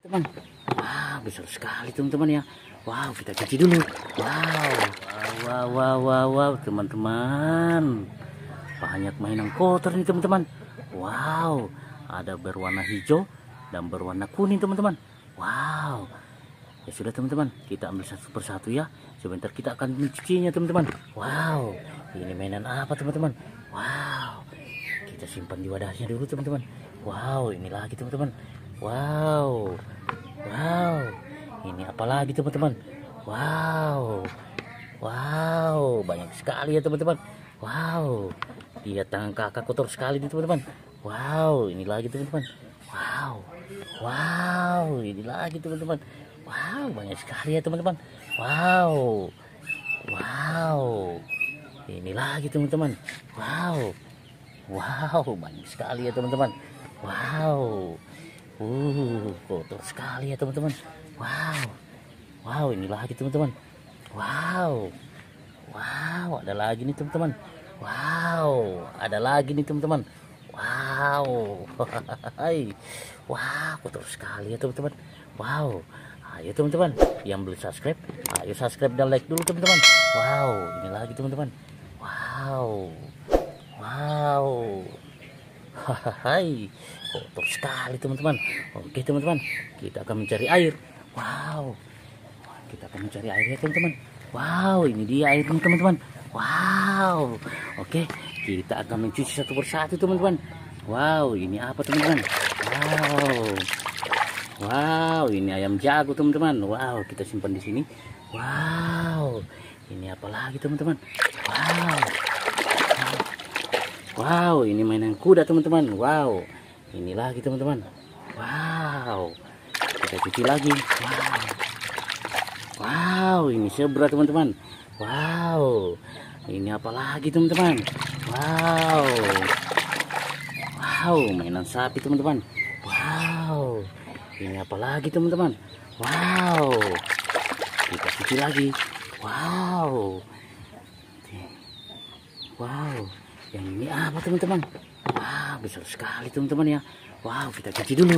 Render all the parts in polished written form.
Teman, wah besar sekali teman-teman ya. Wow, kita cuci dulu. Wow, teman-teman, banyak mainan kotor nih teman-teman. Wow, ada berwarna hijau dan berwarna kuning teman-teman. Wow, ya sudah teman-teman, kita ambil satu persatu ya. Sebentar kita akan mencucinya teman-teman. Wow, ini mainan apa teman-teman? Wow, kita simpan di wadahnya dulu teman-teman. Wow, ini lagi teman-teman. Wow, ini apa lagi teman-teman? Wow, banyak sekali ya teman-teman. Wow, lihat tangan kakak kotor sekali nih teman-teman. Wow, ini lagi teman-teman. Wow, ini lagi teman-teman. Wow, banyak sekali ya teman-teman. Wow, ini lagi teman-teman. Wow, banyak sekali ya teman-teman. Wow, kotor sekali ya teman-teman. Wow, ini lagi teman-teman. Wow, ada lagi nih teman-teman. Wow, ada lagi nih teman-teman. Wow, kotor sekali ya teman-teman. Wow, ayo teman-teman yang belum subscribe, ayo subscribe dan like dulu teman-teman. Wow, ini lagi teman-teman. Wow, kotor sekali teman-teman. Oke teman-teman, kita akan mencari air. Wow, kita akan mencari air ya teman-teman. Wow, ini dia airnya teman-teman. Wow, oke, kita akan mencuci satu persatu teman-teman. Wow, ini apa teman-teman? Wow, ini ayam jago teman-teman. Wow, kita simpan di sini. Wow, ini apa lagi teman-teman? Wow, ini mainan kuda teman-teman. Wow, ini lagi teman-teman. Wow, kita cuci lagi. Wow, ini zebra teman-teman. Wow, ini apa lagi teman-teman? Wow, mainan sapi teman-teman. Wow, ini apa lagi teman-teman? Wow, kita cuci lagi. Wow, yang ini apa teman-teman? Wow, besar sekali teman-teman ya. Wow, kita cuci dulu.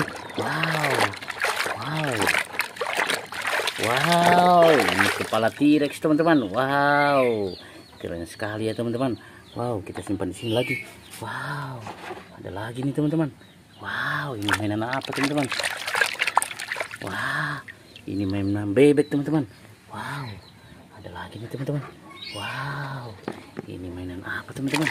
Wow, ini kepala T-Rex teman-teman. Wow, keren sekali ya teman-teman. Wow, kita simpan di sini lagi. Wow, ada lagi nih teman-teman. Wow, ini mainan apa teman-teman? Wah, ini mainan bebek teman-teman. Wow, ada lagi nih teman-teman. Wow, ini mainan apa teman-teman?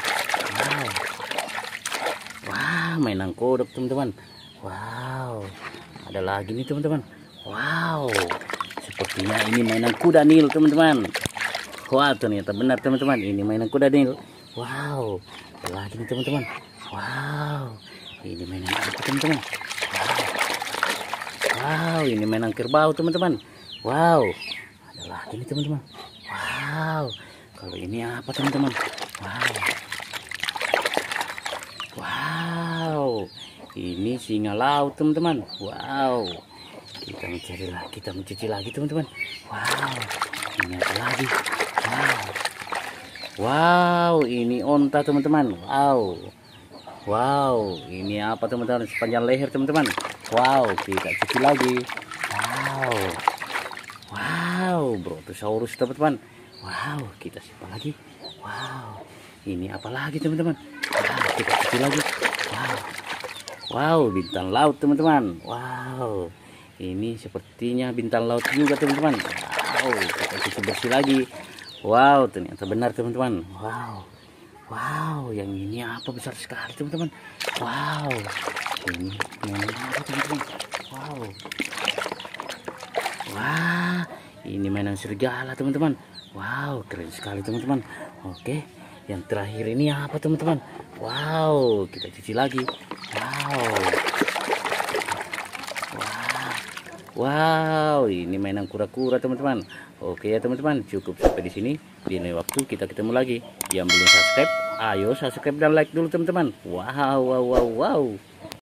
Wow, mainan kodok teman-teman. Wow, ada lagi nih teman-teman. Wow, sepertinya ini mainan kuda Nil teman-teman. Wah, ternyata benar teman-teman, ini mainan kuda Nil. Wow, ada lagi nih teman-teman. Wow, ini mainan apa teman-teman? Wow, ini mainan kerbau teman-teman. Wow, ada lagi nih teman-teman. Wow, kalau ini apa teman-teman? Wow, ini singa laut teman-teman. Wow, kita mencari lagi, kita mencuci lagi teman-teman. Wow, ini apa lagi? Wow, ini onta teman-teman. Wow, ini apa teman-teman? Sepanjang leher teman-teman. Wow, kita cuci lagi. Wow, Brontosaurus teman-teman. Wow, kita simpan lagi. Wow, ini apa lagi teman-teman? Kita cuci lagi. Wow, bintang laut teman-teman. Wow, ini sepertinya bintang laut juga teman-teman. Wow, kita cuci bersih lagi. Wow, ternyata benar teman-teman. Wow, yang ini apa besar sekali teman-teman. Wow, ini apa teman-teman? Wah, ini mainan serigala teman-teman. Wow, keren sekali teman-teman. Oke, yang terakhir ini apa teman-teman? Wow, kita cuci lagi. Wow, ini mainan kura-kura teman-teman. Oke ya teman-teman, cukup sampai di sini. Di lain waktu kita ketemu lagi. Yang belum subscribe, ayo subscribe dan like dulu teman-teman. Wow.